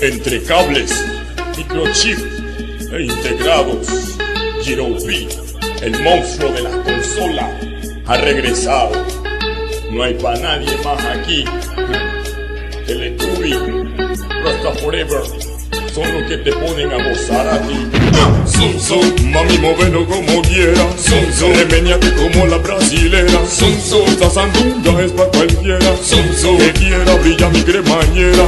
entre cables, microchip e integrados. Giro B, el monstruo de la consola, ha regresado. No hay pa' nadie más aquí. Teletubby, Rasta Forever, son los que te ponen a gozar a ti. Mami, móvelo como quiera. Remeñate como la brasilera. Esta sandunga es pa' cualquiera que quiera brilla mi cremallera.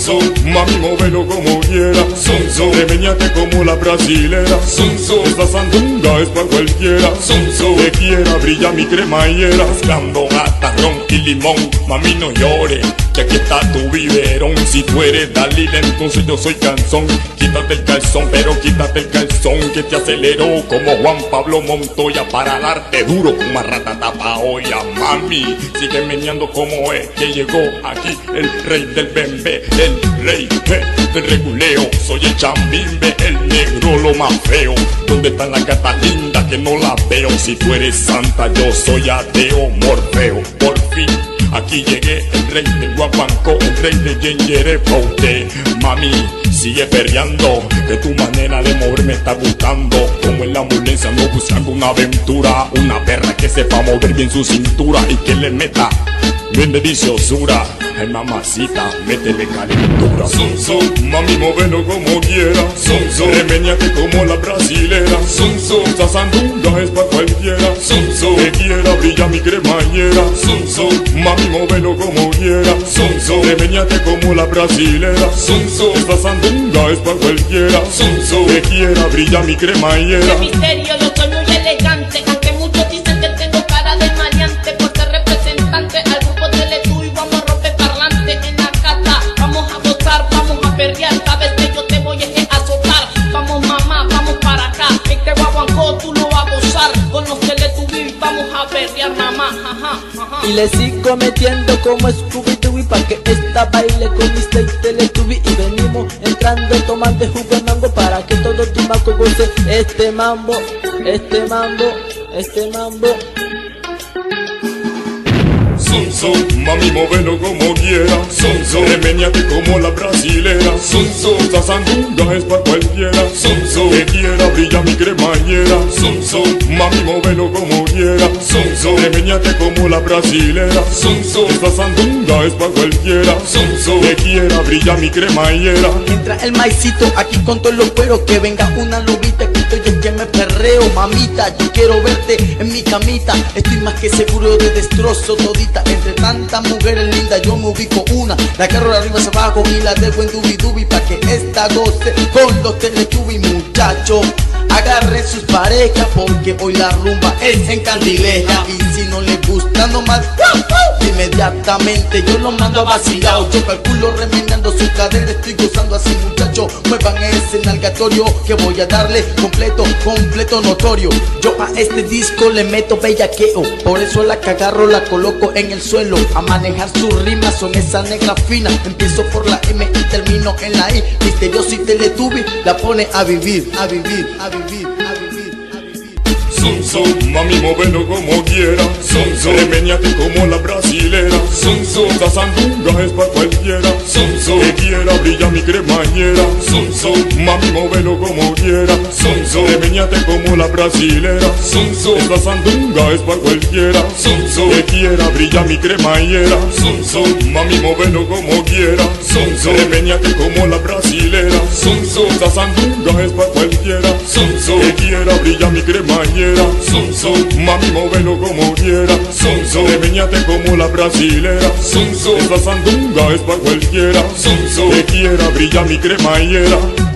Mami, móvelo como quiera. Remeñate como la brasilera. Esta sandunga es pa' cualquiera que quiera brilla mi cremallera. Mezclando gata, ron y limón. Mami, no llores, que aquí está tu biberón. Si tú eres Dalila, entonces yo soy Canzón. Quítate el calzón, pero quítate el calzón, que te aceleró como Juan Pablo Montoya para darte duro como ratata paoya. Mami, sigue meneando como es que llegó aquí el rey del bembe, el rey del reguleo. Soy el chambimbe, el negro lo más feo. ¿Dónde están las gatas lindas que no las veo? Si tú eres santa, yo soy ateo, Morfeo. Por fin aquí llegué, el rey del guapanco, el rey de Yengere pa' usted. Mami, sigue perreando, que tu manera de mover me está gustando. Como en la ambulancia ando buscando una aventura, una perra que sepa mover bien su cintura y que le meta bien de viciosura. Ay, mamacita, métele calentura. Mami, móvelo como quiera. Remeñate como la brasilera. Esta sandunga es pa' cualquiera que quiera brilla mi cremallera. Mami, móvelo como quiera. Remeñate como la brasilera. Esta sandunga es pa' cualquiera que quiera brilla mi cremallera. Qué misterio, yo soy muy elegante, aunque muchos dicen que tengo cara de maleante. Por ser representante al grupo Teletubby vamos a romper parlante en la casa. Vamos a gozar, vamos a perrear, sabes que yo te voy a azotar. Vamos mamá, vamos para acá, este guaguancó tú lo vas a gozar. Con los Teletubby vamos a perrear mamá, Y le sigo metiendo como Scooby-Doo pa' que esta baile con Mr. Teletubby. Y venimos entrando tomando jugo de mango para que todo tu maco goce este mambo, este mambo, este mambo. Mami, móvelo como quiera. Remeñate como la brasilera. Esta sandunga es pa' cualquiera que quiera brilla mi cremallera. Mami, móvelo como quiera. Remeñate como la brasilera. Esta sandunga es pa' cualquiera que quiera brilla mi cremallera. Entra el maicito aquí con todos los cueros, que venga una lobita que estoy en que me perreo. Mamita, yo quiero verte en mi camita, estoy más que seguro de destrozo todita. Entre tantas mujeres lindas yo me ubico una, la agarro de arriba hacia abajo y la dejo en dubi-dubi pa' que esta goce con los Teletubby. Muchachos, agarren sus parejas porque hoy la rumba es en Candileja. Y si no les gusta nomás, inmediatamente yo lo mando a vacilar. Yo calculo remenando su cadera, estoy gozando así muchachos. Muevan ese nalgatorio que voy a darle completo, completo notorio. Yo a este disco le meto bellaqueo, por eso la que agarro la coloco en el suelo. A manejar sus rimas son esa negra fina. Empiezo por la M y termino en la I. Misterioso y Teletubby la pone a vivir, a vivir, a vivir, a vivir, a vivir. Mami, móvelo como quiera. Remeñate como la brasilera. Esta sandunga es pa' cualquiera que quiera brilla mi cremallera. Mami, móvelo como quiera. Remeñate como la brasilera. Esta sandunga es pa' cualquiera que quiera brilla mi cremallera. Mami, móvelo como quiera. Remeñate como la brasilera. Esta sandunga es pa' cualquiera que quiera brilla mi cremallera. Mami, móvelo como quiera. Remeñate como la brasilera. Esta sandunga es pa' cualquiera que quiera brilla mi cremallera.